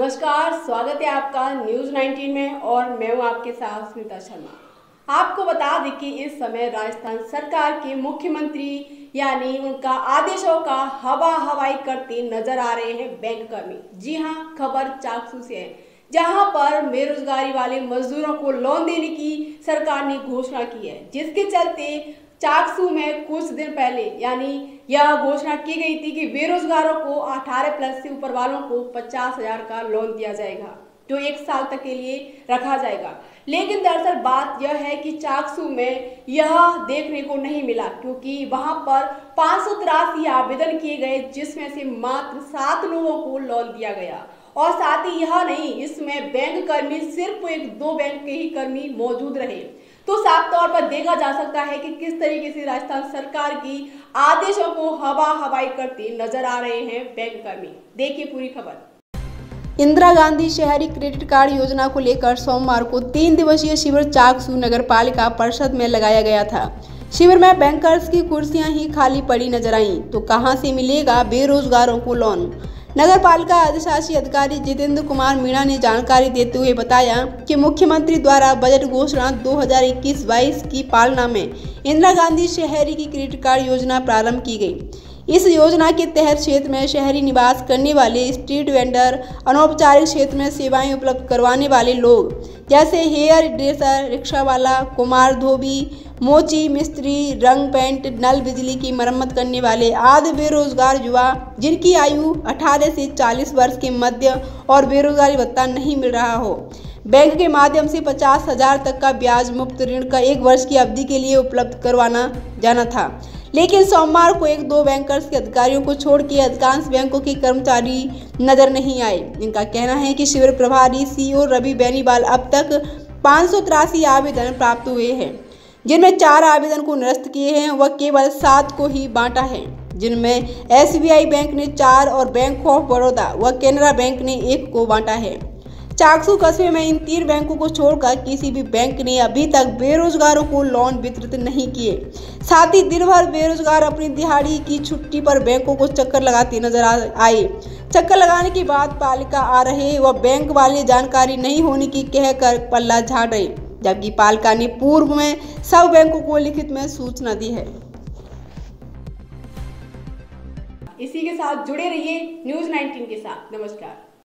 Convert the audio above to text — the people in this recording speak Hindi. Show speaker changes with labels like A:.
A: नमस्कार, स्वागत है आपका न्यूज 19 में और मैं हूं आपके साथ स्मिता शर्मा। आपको बता दें कि इस समय राजस्थान सरकार के मुख्यमंत्री यानी उनका आदेशों का हवा हवाई करते नजर आ रहे हैं बैंक कर्मी। जी हां, खबर चाकसू से है, जहां पर बेरोजगारी वाले मजदूरों को लोन देने की सरकार ने घोषणा की है, जिसके चलते चाकसू में कुछ दिन पहले यानी यह घोषणा की गई थी कि बेरोजगारों को 18 प्लस से ऊपर वालों को 50,000 का लोन दिया जाएगा, जो 1 साल तक के लिए रखा जाएगा। लेकिन दरअसल बात यह है कि चाकसू में यह देखने को नहीं मिला, क्योंकि वहां पर 583 आवेदन किए गए, जिसमें से मात्र 7 लोगों को लोन दिया गया। और साथ ही यह नहीं, इसमें बैंक कर्मी सिर्फ 1-2 बैंक के ही कर्मी मौजूद रहे। तो साफ तौर पर देखा जा सकता है कि किस तरीके से राजस्थान सरकार की आदेशों को हवा हवाई करते नजर आ रहे हैं बैंक कर्मी। देखिए पूरी खबर। इंदिरा गांधी शहरी क्रेडिट कार्ड योजना को लेकर सोमवार को 3 दिवसीय शिविर चाकसू नगर पालिका परिषद में लगाया गया था। शिविर में बैंकर्स की कुर्सियां ही खाली पड़ी नजर आईं, तो कहां से मिलेगा बेरोजगारों को लोन। नगर पालिका अधिशासी अधिकारी जितेंद्र कुमार मीणा ने जानकारी देते हुए बताया कि मुख्यमंत्री द्वारा बजट घोषणा 2021-22 की पालना में इंदिरा गांधी शहरी की क्रेडिट कार्ड योजना प्रारंभ की गई। इस योजना के तहत क्षेत्र में शहरी निवास करने वाले स्ट्रीट वेंडर, अनौपचारिक क्षेत्र में सेवाएं उपलब्ध करवाने वाले लोग जैसे हेयर ड्रेसर, रिक्शा वाला, कुमार धोबी, मोची मिस्त्री, रंग पेंट, नल बिजली की मरम्मत करने वाले आदि बेरोजगार युवा जिनकी आयु 18 से 40 वर्ष के मध्य और बेरोजगारी भत्ता नहीं मिल रहा हो, बैंक के माध्यम से 50,000 तक का ब्याज मुक्त ऋण का 1 वर्ष की अवधि के लिए उपलब्ध करवाना जाना था। लेकिन सोमवार को 1-2 बैंकर्स के अधिकारियों को छोड़ के अधिकांश बैंकों के कर्मचारी नजर नहीं आए। इनका कहना है कि शिविर प्रभारी सीईओ रवि बेनीवाल अब तक 583 आवेदन प्राप्त हुए हैं, जिनमें 4 आवेदन को निरस्त किए हैं, वह केवल 7 को ही बांटा है, जिनमें SBI बैंक ने 4 और बैंक ऑफ बड़ौदा व केनरा बैंक ने 1 को बांटा है। चाकसू कस्बे में इन 3 बैंकों को छोड़कर किसी भी बैंक ने अभी तक बेरोजगारों को लोन वितरित नहीं किए। साथ ही दिन भर बेरोजगार अपनी दिहाड़ी की छुट्टी पर बैंकों को चक्कर लगाते नजर आए। चक्कर लगाने के बाद पालिका आ रहे व बैंक वाले जानकारी नहीं होने की कहकर पल्ला झाड़ रहे, जबकि पालिका ने पूर्व में सब बैंकों को लिखित में सूचना दी है। इसी के साथ जुड़े रहिए न्यूज 19 के साथ। नमस्कार।